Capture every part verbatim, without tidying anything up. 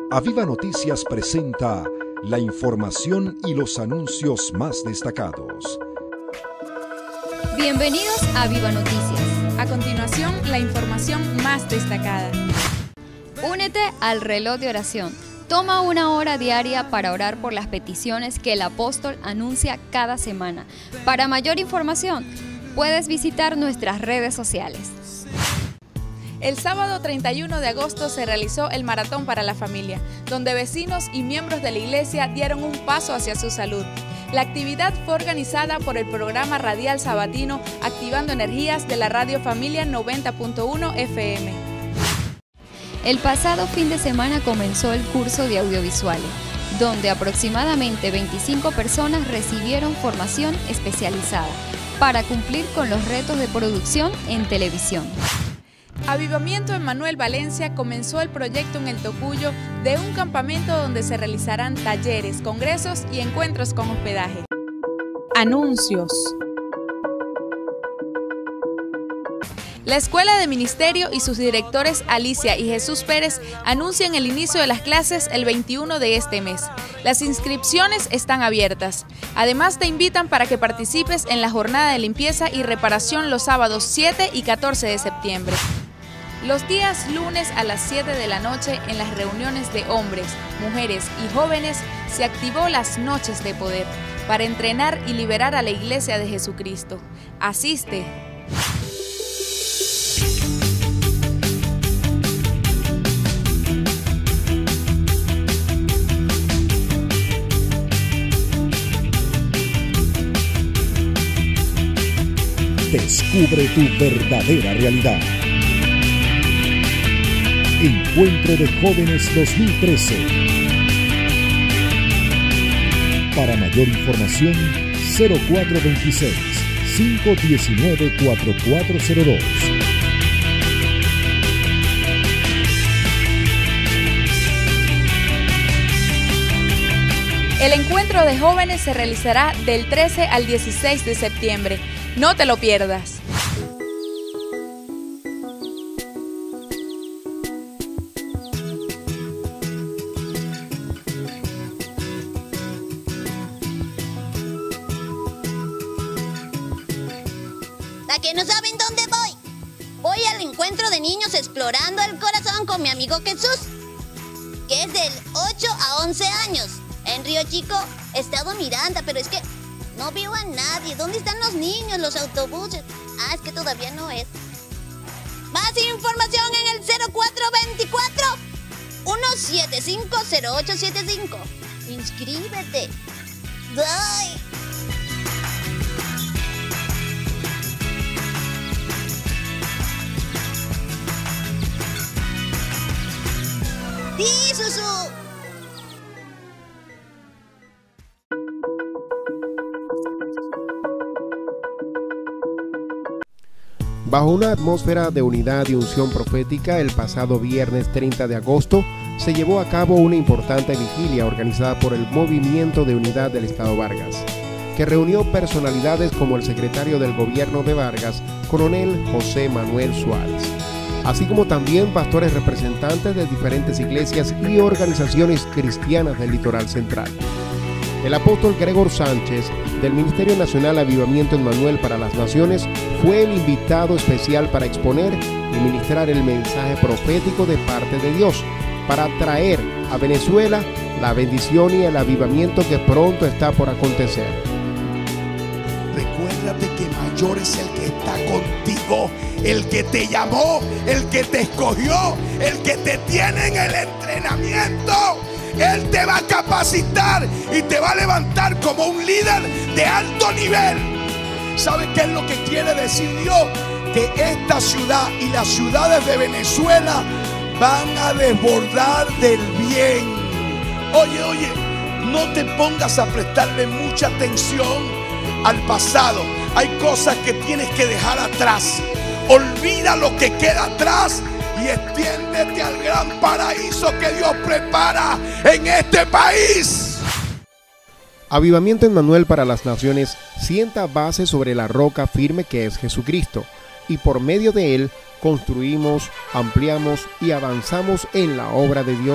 Aviva Noticias presenta la información y los anuncios más destacados. Bienvenidos a Aviva Noticias. A continuación, la información más destacada. Únete al reloj de oración. Toma una hora diaria para orar por las peticiones que el apóstol anuncia cada semana. Para mayor información, puedes visitar nuestras redes sociales. El sábado treinta y uno de agosto se realizó el Maratón para la Familia, donde vecinos y miembros de la iglesia dieron un paso hacia su salud. La actividad fue organizada por el programa radial sabatino Activando Energías de la Radio Familia noventa punto uno F M. El pasado fin de semana comenzó el curso de audiovisuales, donde aproximadamente veinticinco personas recibieron formación especializada para cumplir con los retos de producción en televisión. Avivamiento Emmanuel Valencia comenzó el proyecto en el Tocuyo de un campamento donde se realizarán talleres, congresos y encuentros con hospedaje. Anuncios. La Escuela de Ministerio y sus directores Alicia y Jesús Pérez anuncian el inicio de las clases el veintiuno de este mes. Las inscripciones están abiertas. Además, te invitan para que participes en la jornada de limpieza y reparación los sábados siete y catorce de septiembre. Los días lunes a las siete de la noche en las reuniones de hombres, mujeres y jóvenes se activó las noches de poder para entrenar y liberar a la Iglesia de Jesucristo. Asiste. Descubre tu verdadera realidad. Encuentro de Jóvenes dos mil trece. Para mayor información, cero cuatro veintiséis, cinco diecinueve, cuarenta y cuatro cero dos. El encuentro de jóvenes se realizará del trece al dieciséis de septiembre. No te lo pierdas. ¿A que no saben dónde voy? Voy al encuentro de niños explorando el corazón con mi amigo Jesús, que es del ocho a once años. En Río Chico he estado mirando, pero es que no veo a nadie. ¿Dónde están los niños, los autobuses? Ah, es que todavía no es. Más información en el cero cuatro veinticuatro, uno siete cinco, cero ocho siete cinco. Inscríbete. ¡Ay! ¡Sí, Susu! Bajo una atmósfera de unidad y unción profética, el pasado viernes treinta de agosto se llevó a cabo una importante vigilia organizada por el Movimiento de Unidad del Estado Vargas, que reunió personalidades como el secretario del gobierno de Vargas, coronel José Manuel Suárez, así como también pastores representantes de diferentes iglesias y organizaciones cristianas del litoral central. El apóstol Gregor Sánchez, del Ministerio Nacional Avivamiento Emmanuel para las Naciones, fue el invitado especial para exponer y ministrar el mensaje profético de parte de Dios, para traer a Venezuela la bendición y el avivamiento que pronto está por acontecer. Recuérdate que mayor es el que está contigo, el que te llamó, el que te escogió, el que te tiene en el entrenamiento. Él te va a capacitar y te va a levantar como un líder de alto nivel. ¿Sabe qué es lo que quiere decir Dios? Que esta ciudad y las ciudades de Venezuela van a desbordar del bien. Oye, oye, no te pongas a prestarle mucha atención al pasado. Hay cosas que tienes que dejar atrás. Olvida lo que queda atrás y extiéndete al gran paraíso que Dios prepara en este país. Avivamiento Emmanuel para las Naciones sienta base sobre la roca firme que es Jesucristo, y por medio de él construimos, ampliamos y avanzamos en la obra de Dios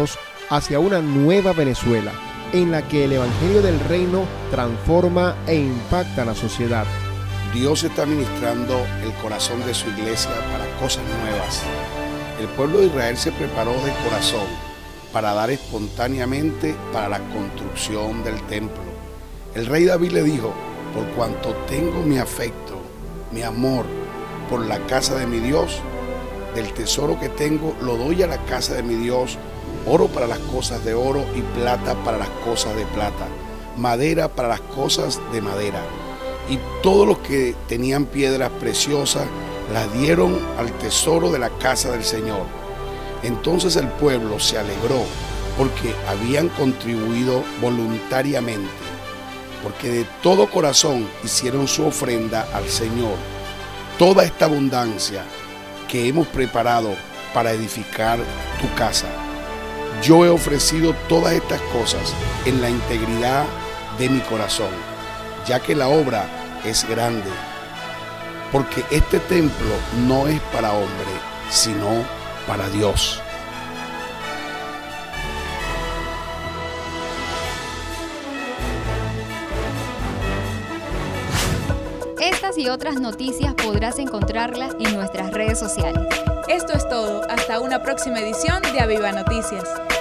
hacia una nueva Venezuela, en la que el Evangelio del Reino transforma e impacta a la sociedad. Dios está ministrando el corazón de su iglesia para cosas nuevas. El pueblo de Israel se preparó de corazón para dar espontáneamente para la construcción del templo. El rey David le dijo: por cuanto tengo mi afecto, mi amor por la casa de mi Dios, del tesoro que tengo lo doy a la casa de mi Dios, oro para las cosas de oro y plata para las cosas de plata, madera para las cosas de madera. Y todos los que tenían piedras preciosas las dieron al tesoro de la casa del Señor. Entonces el pueblo se alegró porque habían contribuido voluntariamente, porque de todo corazón hicieron su ofrenda al Señor. Toda esta abundancia que hemos preparado para edificar tu casa, yo he ofrecido todas estas cosas en la integridad de mi corazón, ya que la obra es grande, porque este templo no es para hombre, sino para Dios. Estas y otras noticias podrás encontrarlas en nuestras redes sociales. Esto es todo. Hasta una próxima edición de Aviva Noticias.